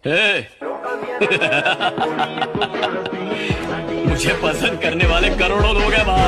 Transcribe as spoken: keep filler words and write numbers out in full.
हे! मुझे पसंद करने वाले करोड़ों लोग हैं भाई।